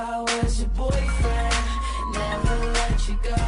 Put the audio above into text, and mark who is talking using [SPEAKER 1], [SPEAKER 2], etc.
[SPEAKER 1] I was your boyfriend, never let you go.